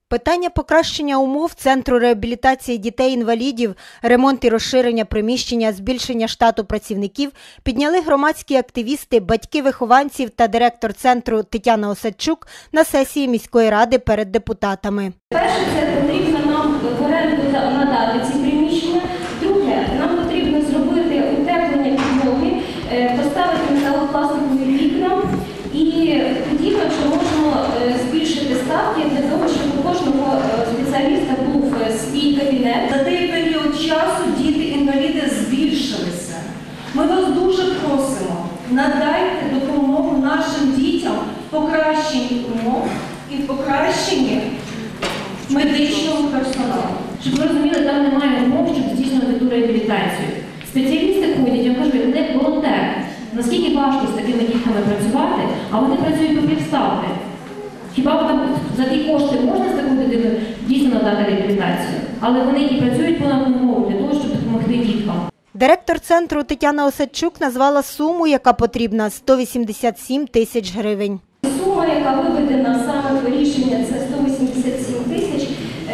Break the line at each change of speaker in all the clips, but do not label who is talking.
Питання покращення умов Центру реабілітації дітей-інвалідів, ремонт і розширення приміщення, збільшення штату працівників підняли громадські активісти, батьки вихованців та директор центру Тетяна Осадчук на сесії міської ради перед депутатами.
Перше, це потрібно нам в оренду надати ці приміщення. Друге, нам потрібно зробити утеплення підлоги, поставити металопластикові вікна. І тоді ми вже можемо збільшити ставки для того, щоб у кожного спеціаліста був свій кабінет.
За той період часу діти-інваліди збільшилися. Ми вас дуже просимо, надайте допомогу нашим дітям в покращенні умов і в покращенні медичного персоналу.
Щоб ви розуміли, там немає умов, щоб здійснювати ту реабілітацію. Спеціалісти ходять, я кажу, вони волонтери. Наскільки важко з такими дітками працювати, а вони працюють по півставки. Хіба там за ті кошти можна з такою дитиною дійсно надати реабілітацію? Але вони і працюють понад умову для того, щоб допомогти діткам.
Директор центру Тетяна Осадчук назвала суму, яка потрібна – 187 тисяч гривень.
Сума, яка виведена саме по рішення, це 187 тисяч.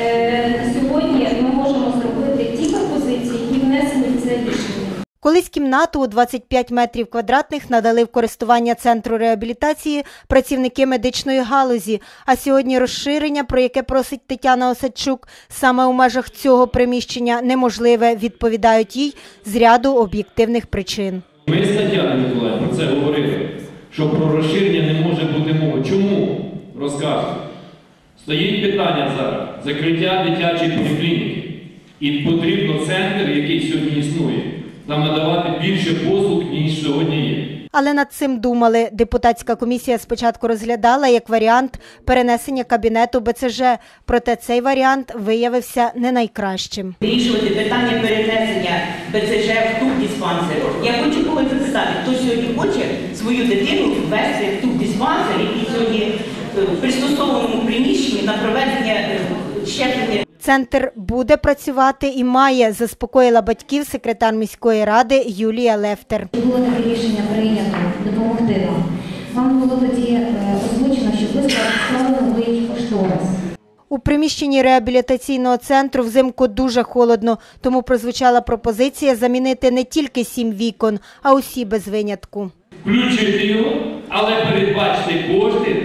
На сьогодні ми можемо зробити ті пропозиції, які внесені в це рішення.
Колись кімнату у 25 метрів квадратних надали в користування Центру реабілітації працівники медичної галузі, а сьогодні розширення, про яке просить Тетяна Осадчук, саме у межах цього приміщення неможливе, відповідають їй з ряду об'єктивних причин.
Ми з Тетяною Миколаївною про це говорили, що про розширення не може бути мови. Чому? Розказую. Стоїть питання зараз – закриття дитячої поліклініки. І потрібно центр, який сьогодні існує, нам надавати більше послуг, ніж сьогодні є.
Але над цим думали. Депутатська комісія спочатку розглядала як варіант перенесення кабінету БЦЖ, проте цей варіант виявився не найкращим.
Вирішувати питання перенесення БЦЖ в тубдиспансер. Я хочу когось запитати, хто сьогодні хоче свою дитину ввести в тубдиспансер, який сьогодні в пристосованому приміщенні на проведення щеплення.
Центр буде працювати і має, заспокоїла батьків секретар міської ради Юлія Лефтер.
Було таке рішення прийнято допомогти вам. Вам було тоді озвучено, що ви склали новий кошторис.
У приміщенні реабілітаційного центру взимку дуже холодно, тому прозвучала пропозиція замінити не тільки 7 вікон, а усі без винятку.
Включити його, але передбачити кошти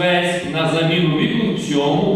на заміну вікон в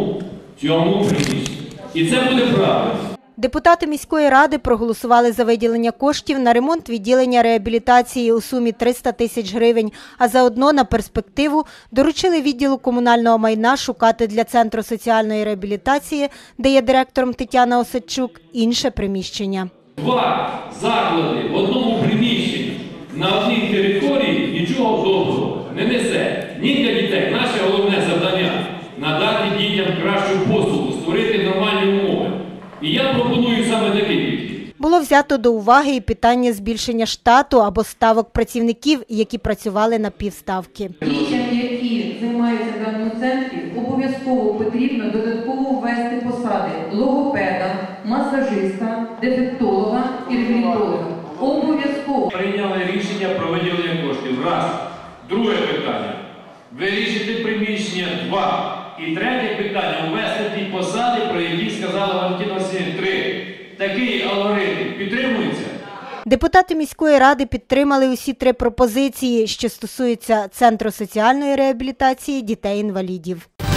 цьому приміщенні. І це буде правильно.
Депутати міської ради проголосували за виділення коштів на ремонт відділення реабілітації у сумі 300 тисяч гривень, а заодно на перспективу доручили відділу комунального майна шукати для Центру соціальної реабілітації, де є директором Тетяна Осадчук, інше приміщення.
2 заклади в одному приміщенні на одній території нічого доброго не несе. Ні для дітей. Наше головне завдання – надати дітям кращу послугу, створити нормальні умови. І я пропоную саме такий підхід.
Було взято до уваги і питання збільшення штату або ставок працівників, які працювали на півставки.
Дітям, які займаються в даному центрі, обов'язково потрібно додатково ввести посади логопеда, масажиста, дефектолога і реабілітолога. Обов'язково.
Прийняли рішення про виділення коштів. Раз. Друге питання. Вирішити приміщення. 2. І третє питання – ввести ті посади, про які сказала Валентина Васильівна. 3. Такий алгоритм підтримується?
Депутати міської ради підтримали усі 3 пропозиції, що стосуються Центру соціальної реабілітації дітей-інвалідів.